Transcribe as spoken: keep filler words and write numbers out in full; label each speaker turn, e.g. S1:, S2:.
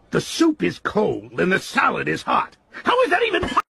S1: The soup is cold and the salad is hot. How is that even possible?